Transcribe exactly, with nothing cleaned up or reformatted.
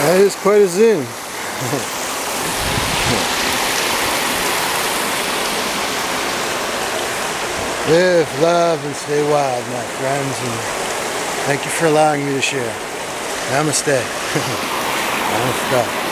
That is quite a zoom. Live, love, and stay wild, my friends, and thank you for allowing me to share. Namaste. Namaste.